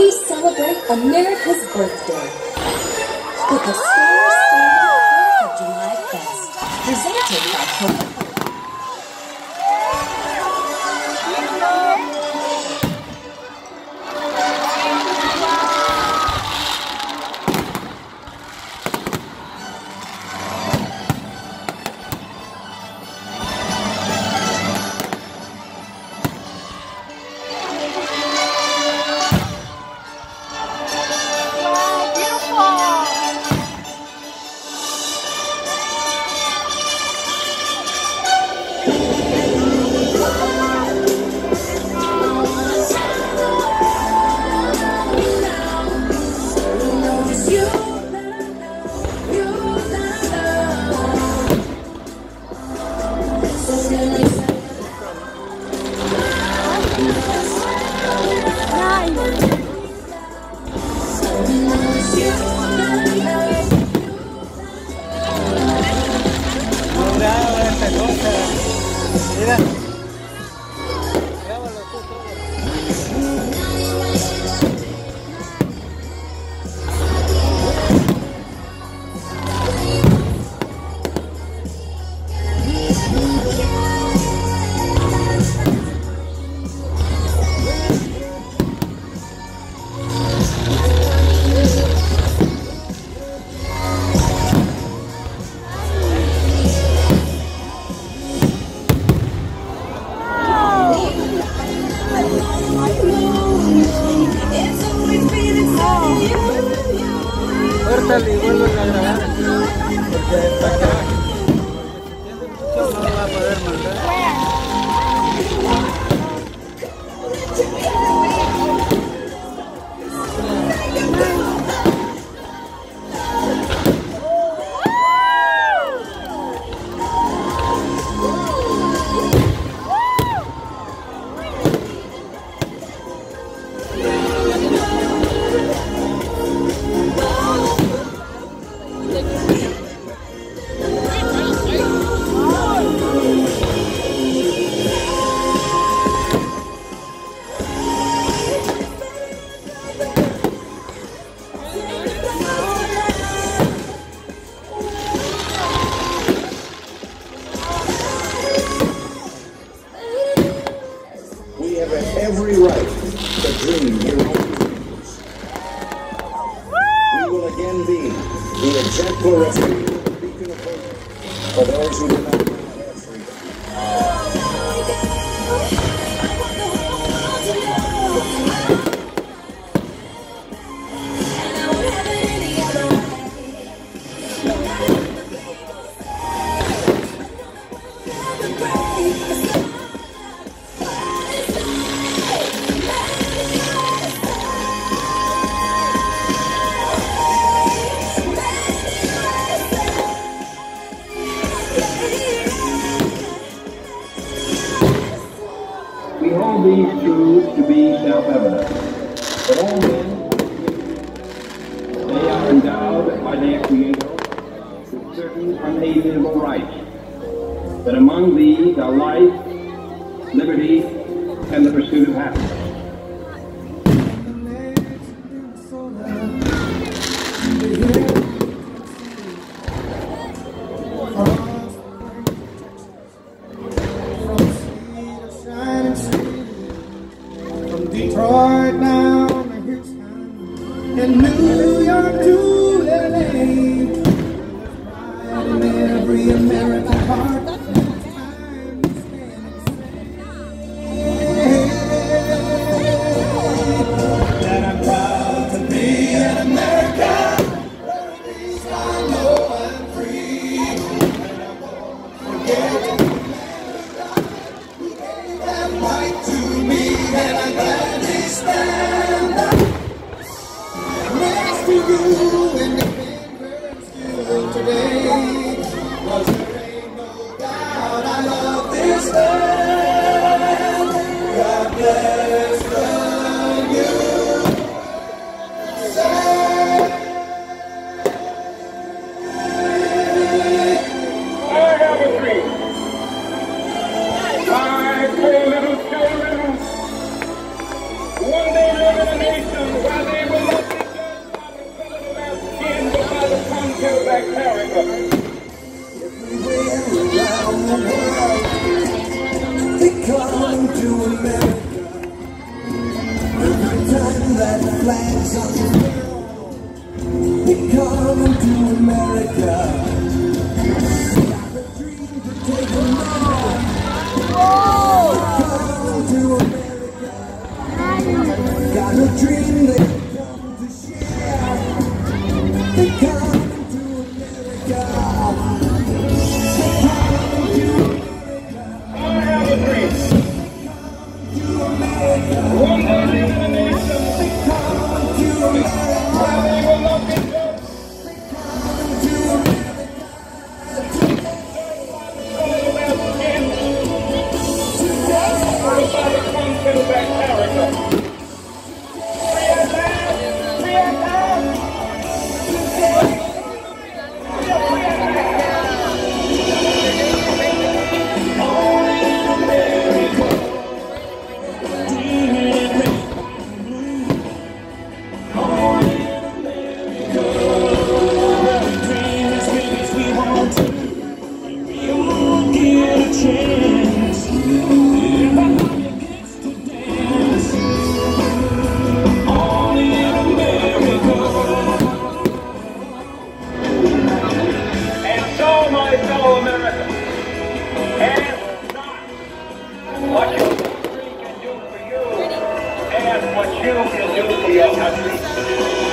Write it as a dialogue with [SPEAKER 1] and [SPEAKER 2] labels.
[SPEAKER 1] we celebrate America's birthday with the Star-Spangled 4th of July Fest, presented by Coca-Cola.
[SPEAKER 2] Córtale y vuelven a grabar porque está acá. No lo va a poder mandar.
[SPEAKER 3] Every right to dream your own dreams. We will again be the exemplar of freedom, the beacon of hope for those who do not know their freedom. We hold these truths to be self-evident, that all men, they are endowed by their Creator with certain unalienable rights, that among these are life, liberty, and the pursuit of happiness.
[SPEAKER 4] Detroit down to Houston, and New York to LA, pride in every American heart. That I'm proud to be an American, where at least I know I'm free. And I won't forget who gave that right to me, and I'm glad stand up. flags on the world. We're coming to America. Got a dream to take them on. We're coming to America. Got a dream that we come to share. We're coming to America.
[SPEAKER 3] I have a dream. One day live in a nation where they will love each other. Everybody comes to that character. Free at last, free at last. My fellow Americans, ask not what your country can do for you, ask what you can do for your country.